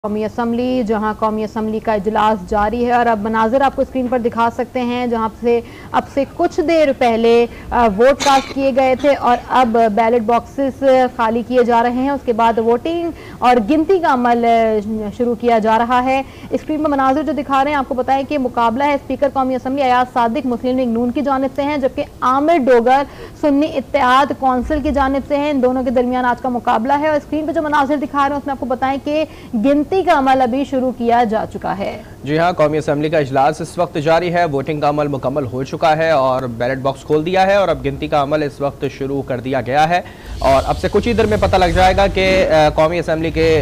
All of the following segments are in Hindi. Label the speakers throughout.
Speaker 1: कौमी असम्बली, जहां कौमी असम्बली का इजलास जारी है और अब मनाज़िर आपको स्क्रीन पर दिखा सकते हैं जहां से अब से कुछ देर पहले वोट कास्ट किए गए थे और अब बैलेट बॉक्सेस खाली किए जा रहे हैं। उसके बाद वोटिंग और गिनती का अमल शुरू किया जा रहा है। स्क्रीन पर मनाज़िर जो दिखा रहे हैं आपको बताएं कि मुकाबला है speaker Qaumi Assembly Ayaz Sadiq Muslim League Noon की जानिब से हैं, जबकि आमिर डोगर सुन्नी इत्तेहाद कौंसिल की जानिब से हैं। इन दोनों के दरमियान आज का मुकाबला है और स्क्रीन पर जो मनाज़िर दिखा रहे हैं उसमें आपको बताएं कि गिनती का अमल अभी शुरू किया जा चुका है।
Speaker 2: जी हाँ, कौमी असम्बली का इजलास इस वक्त जारी है। वोटिंग का अमल मुकम्मल हो चुका है और बैलेट बॉक्स खोल दिया है और अब गिनती का अमल इस वक्त शुरू कर दिया गया है और अब से कुछ ही देर में पता लग जाएगा कि कौमी असम्बली के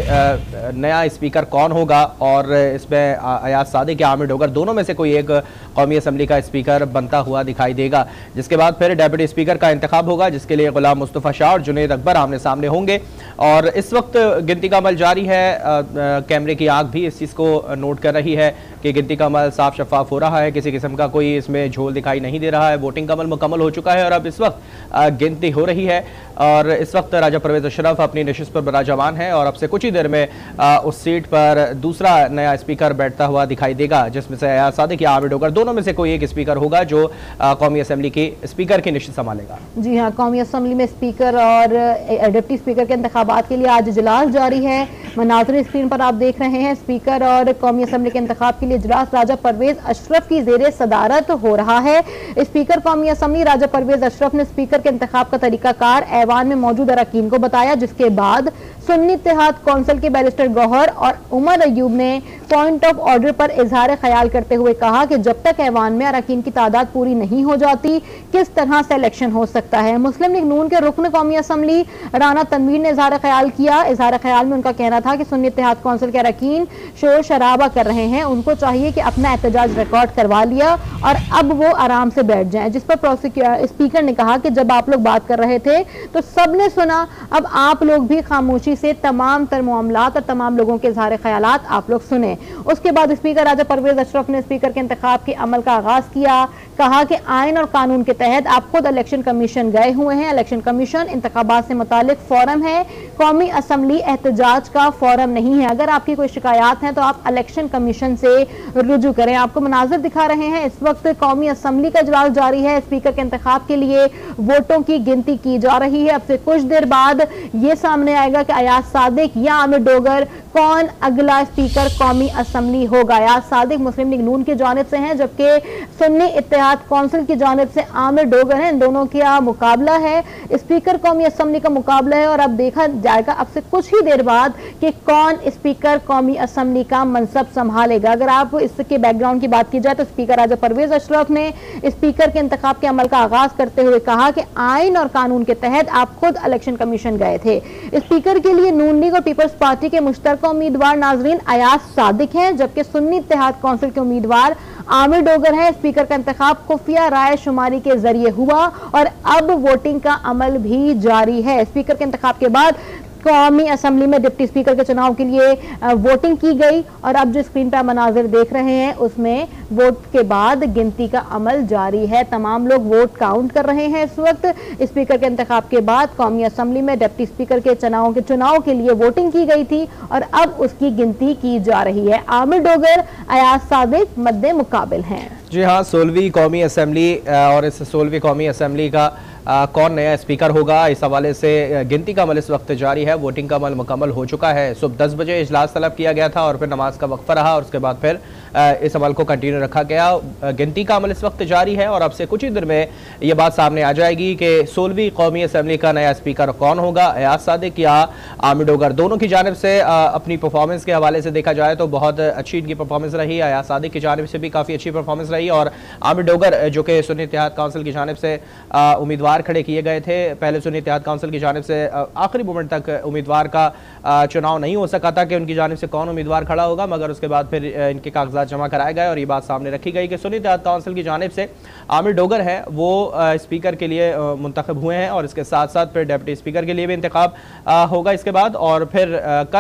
Speaker 2: नया स्पीकर कौन होगा और इसमें अयाज सादिक या आमिर डोगर दोनों में से कोई एक कौमी असम्बली का स्पीकर बनता हुआ दिखाई देगा, जिसके बाद फिर डेप्यूटी स्पीकर का इंतखाब होगा, जिसके लिए गुलाम मुस्तफ़ा शाह और जुनैद अकबर आमने सामने होंगे। और इस वक्त गिनती का अमल जारी है। कैमरे की आंख भी इस चीज़ को नोट कर रही है कि गिनती का अमल साफ शफाफ हो रहा है, किसी किस्म का कोई इसमें झोल दिखाई नहीं दे रहा है। वोटिंग का अमल मुकम्मल हो चुका है और अब इस वक्त गिनती हो रही है और इस वक्त राजा परवेज अशरफ अपनी नशिस्त पर बराजमान है और अब से कुछ ही देर में उस सीट पर दूसरा नया स्पीकर बैठता हुआ दिखाई देगा, जिसमें से अयाज सादिक या आमिर डोगर दोनों में से कोई एक स्पीकर होगा जो कौमी असम्बली की स्पीकर की नशिस्त संभालेगा।
Speaker 1: जी हाँ, कौमी असम्बली में स्पीकर और डिप्टी स्पीकर के इंतखाबात के लिए आज इजलास जारी है। मनाज़िर स्क्रीन पर आप देख रहे हैं। स्पीकर और कौमी असम्बली के इंतखाब के लिए इजलास राजा परवेज अशरफ की ज़ेरे सदारत हो रहा है। स्पीकर कौमी असम्बली राजा परवेज अशरफ ने स्पीकर के इंतखाब का तरीकाकार ऐवान में मौजूद अरकान को बताया, जिसके बाद सुन्नी इत्तेहाद कौंसिल के बैरिस्टर गौहर और उमर अयूब ने पॉइंट ऑफ ऑर्डर पर इजहार ख्याल करते हुए कहा कि जब तक ऐवान में अरकान की तादाद पूरी नहीं हो जाती किस तरह से इलेक्शन हो सकता है। मुस्लिम लीग नून के रुकन कौमी असम्बली राना तनवीर ने इजहार ख्याल किया। इजहार ख्याल में उनका कहना था कि सुन्नी इत्तेहाद कौंसिल के अरकान शोर शराबा कर रहे हैं, उनको चाहिए कि अपना एहतजाज रिकॉर्ड करवा लिया और अब वो आराम से बैठ जाएं। जिस पर स्पीकर ने कहा कि जब आप लोग बात कर रहे थे तो सबने सुना, अब आप लोग भी खामोशी से तमाम तर मामलात और तमाम लोगों के इजहार ख्यालात आप लोग सुने। उसके बाद स्पीकर राजा परवेज अशरफ ने स्पीकर के इंतखाब के अमल का आगाज किया। कहा कि आइन और कानून के तहत आप खुद इलेक्शन कमीशन गए हुए हैं। इलेक्शन कमीशन इंतखाबात से मुतालिक फोरम है, कौमी असम्बली एहतजाज का फोरम नहीं है। अगर आपकी कोई शिकायत है तो आप इलेक्शन कमीशन से रुजू करें। आपको मनाजिर दिखा रहे हैं। इस वक्त कौमी असम्बली का इजलास जारी है। स्पीकर के इंतखाब के लिए वोटों की गिनती की जा रही है। अब से कुछ देर बाद ये सामने आएगा कि अयाज सादिक या आमिर डोगर कौन अगला स्पीकर कौमी असम्बली होगा। अयाज सादिक मुस्लिम लीग नून की जानिब से हैं, जबकि सुन्नी इत्तेहाद कौंसिल की जानिब से आमिर डोगर हैं। इन दोनों का मुकाबला है, स्पीकर कौमी असम्बली का मुकाबला है और अब देखा जाएगा अब से कुछ ही देर बाद कि कौन स्पीकर कौमी असम्बली का मनसब संभालेगा। अगर आप इसके बैकग्राउंड की बात की जाए तो स्पीकर राजा परवेज अशरफ ने स्पीकर के इंतखाब के अमल का आगाज करते हुए कहा कि आइन और कानून के तहत आप खुद इलेक्शन कमीशन गए थे। स्पीकर के लिए नून लीग और पीपल्स पार्टी के मुश्तरका उम्मीदवार नाजरीन अयाज सादिक हैं, जबकि सुन्नी इत्तेहाद कौंसिल के उम्मीदवार आमिर डोगर है। स्पीकर का इंतखाब खुफिया राय शुमारी के जरिए हुआ और अब वोटिंग का अमल भी जारी है। स्पीकर के इंतखाब के बाद कौमी असम्बली में डिप्टी स्पीकर के चुनाव के लिए वोटिंग की गई और अब जो स्क्रीन पर मनाजिर देख रहे हैं उसमें वोट के बाद गिनती का अमल जारी है। तमाम लोग वोट काउंट कर रहे हैं। इस वक्त स्पीकर के इंतखाब के बाद कौमी असम्बली में डिप्टी स्पीकर के चुनाव के लिए वोटिंग की गई थी और अब उसकी गिनती की जा रही है। आमिर डोगर अयाज सादिक मद्दे मुकाबिल हैं।
Speaker 2: जी हाँ, 16वीं कौमी असम्बली और इस 16वीं कौमी असम्बली का कौन नया स्पीकर होगा, इस हवाले से गिनती का अमल इस वक्त जारी है। वोटिंग का अमल मुकम्मल हो चुका है। सुबह 10 बजे इजलास तलब किया गया था और फिर नमाज का वक्फा रहा और उसके बाद फिर इस अमल को कंटिन्यू रखा गया। गिनती का अमल इस वक्त जारी है और अब से कुछ ही देर में ये बात सामने आ जाएगी कि 16वीं कौमी असम्बली का नया स्पीकर कौन होगा। अयाज सादिक या आमिर डोगर दोनों की जानिब से अपनी परफॉर्मेंस के हवाले से देखा जाए तो बहुत अच्छी इनकी परफॉर्मेंस रही। अयाज सादिक की जानिब से भी काफ़ी अच्छी परफॉर्मेंस रही और आमिर डोगर जो कि सुन्नी इत्तेहाद काउंसिल की जानिब से उम्मीदवार खड़े किए गए थे। पहले सुन्नी इत्तेहाद काउंसिल की जानिब से आखिरी मोमेंट तक उम्मीदवार का चुनाव नहीं हो सका था कि उनकी जानिब से कौन उम्मीदवार खड़ा होगा, मगर उसके बाद फिर इनके कागजात जमा कराए गए और ये बात सामने रखी गई कि सुन्नी इत्तेहाद काउंसिल की जानिब से आमिर डोगर है वो स्पीकर के लिए मुंतखब हुए हैं और इसके साथ साथ फिर डिप्टी स्पीकर के लिए भी इंतखाब होगा इसके बाद और फिर कल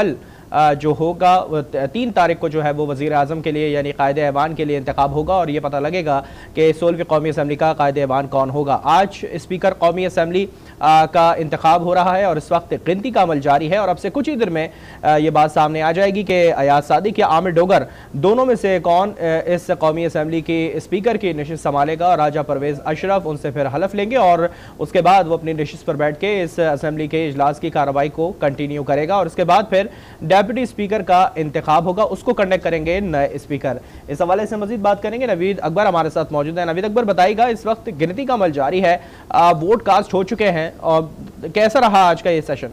Speaker 2: जो होगा 3 तारीख को जो है वो वज़ीर आज़म के लिए यानी कायदे ऐवान के लिए इंतखाब होगा और ये पता लगेगा कि 16वीं कौमी असम्बली का कायदे ऐवान कौन होगा। आज स्पीकर कौमी असम्बली का इंतखाब हो रहा है और इस वक्त गिनती का अमल जारी है और अब से कुछ ही देर में ये बात सामने आ जाएगी कि अयाज सादिक या आमिर डोगर दोनों में से कौन इस कौमी असम्बली की स्पीकर की नशिस्त संभालेगा। और राजा परवेज़ अशरफ उनसे फिर हलफ लेंगे और उसके बाद वो अपनी नशिस्त पर बैठ के इस असम्बली के इजलास की कार्रवाई को कंटिन्यू करेगा और उसके बाद फिर डेप्यूटी स्पीकर का इंतखाब होगा, उसको कंडक्ट करेंगे नए स्पीकर। इस हवाले से मजीद बात करेंगे। नवीद अकबर हमारे साथ मौजूद है। नवीद अकबर, बताइएगा, इस वक्त गिनती का अमल जारी है, वोट कास्ट हो चुके हैं और कैसा रहा आज का ये सेशन?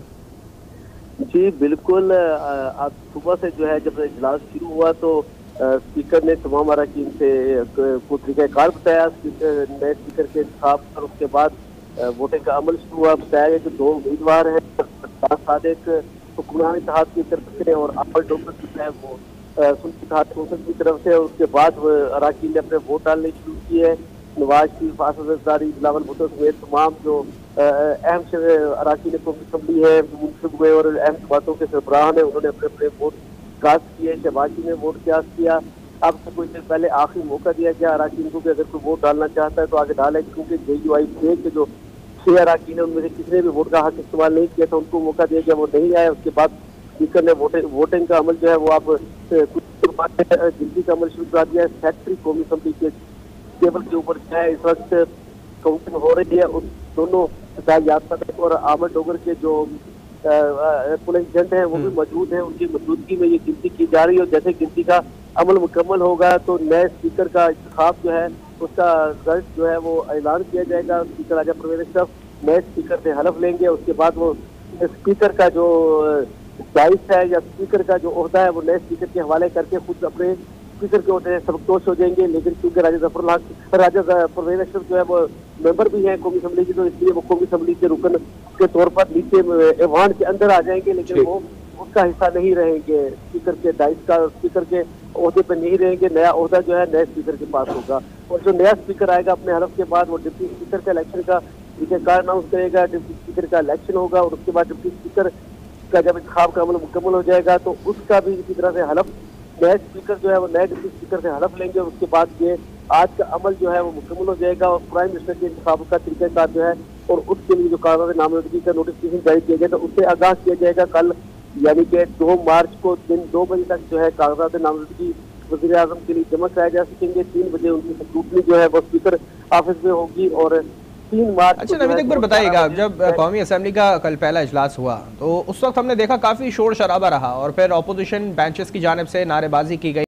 Speaker 3: जी बिल्कुल, आज सुबह से जो है जब इजलास शुरू हुआ तो स्पीकर ने तमाम अरकान से को तरीक़ाकार बताया नए स्पीकर के इंतखाब और उसके बाद वोटिंग का अमल शुरू हुआ। बताया गया कि 2 उम्मीदवार हैं, सादिक हुक्मरान इत्तेहाद की तरफ से और आमिर डोगर जो है वो सुन्नी इत्तेहाद कौंसिल की तरफ से। उसके बाद अरकान ने अपने वोट डालने शुरू किए। नवाज शरीफ, आसिफ ज़रदारी, बिलावल भुट्टो समेत तमाम जो अहम अरकान कौमी असम्बली है, मुंतखब हुए और अहम जमातों के सरबराह ने उन्होंने अपने अपने वोट कास्ट किए। शहबाजी ने वोट कास्ट किया। अब से कुछ देर पहले आखिरी मौका दिया गया अरकान को कि अगर कोई वोट डालना चाहता है तो आगे डाले, क्योंकि JUI के जो 6 अरकान है उनमें से किसी ने भी वोट का हक इस्तेमाल नहीं किया था, उनको मौका दिया गया, वो नहीं आया। उसके बाद स्पीकर ने वोटिंग का अमल जो है वो अब कुछ गिनती का अमल शुरू कर दिया है। सेक्रेटरी कौमी असम्बली के टेबल के ऊपर क्या है इस वक्त काउंटिंग हो रही है। उन दोनों याद और आमिर डोगर के जो पुलिस एजेंट हैं वो भी मौजूद हैं, उनकी मौजूदगी में ये गिनती की जा रही है। और जैसे गिनती का अमल मुकम्मल होगा तो नए स्पीकर का इंतखाब जो है उसका रिजल्ट जो है वो ऐलान किया जाएगा। स्पीकर राजा परवेज़ अशरफ नए स्पीकर से हलफ लेंगे। उसके बाद वो स्पीकर का जो दायित्व है या स्पीकर का जो ओहदा है वो नए स्पीकर के हवाले करके खुद अपने स्पीकर के ओहदे से सबकदोश हो जाएंगे। लेकिन क्योंकि राजा परवेज़ अशरफ जो है वो मेंबर भी हैं कौमी असम्बली की, तो इसलिए वो कौमी असम्बली के रुकन के तौर पर नीचे ऐवान के अंदर आ जाएंगे, लेकिन वो उसका हिस्सा नहीं रहेंगे। स्पीकर के दायित्व का स्पीकर के ओहदे पर नहीं रहेंगे। नया ओहदा जो है नए स्पीकर के पास होगा और जो नया स्पीकर आएगा अपने हलफ के बाद वो डिप्टी स्पीकर का इलेक्शन का तरीक़ाकार अनाउंस करेगा। डिप्टी स्पीकर का इलेक्शन होगा और उसके बाद डिप्टी स्पीकर का जब इंतखाब का अमल मुकम्मल हो जाएगा तो उसका भी इसी तरह से हलफ नए स्पीकर जो है वो नए डिप्टी स्पीकर से हलफ लेंगे और उसके बाद ये आज का अमल जो है वो मुकम्मल हो जाएगा और प्राइम मिनिस्टर के इंतखाब का तरीक़ाकार जो है और उसके लिए जो कागजात नामजदगी का नोटिफिकेशन जारी किया गया तो उससे आगाह किया जाएगा कल, यानी कि 2 मार्च को दिन 2 बजे तक जो है कागजात नामजदगी वज़ीर आज़म के लिए जमा कराए जा सकेंगे। 3 बजे उनकी स्क्रूटनी जो है वो स्पीकर ऑफिस में होगी और 3 मार्च।
Speaker 2: अच्छा नवीद अकबर, बताइएगा, जब कौमी असम्बली का कल पहला इजलास हुआ तो उस वक्त हमने देखा काफ़ी शोर शराबा रहा और फिर अपोजिशन बेंचेस की जानिब से नारेबाजी की गई।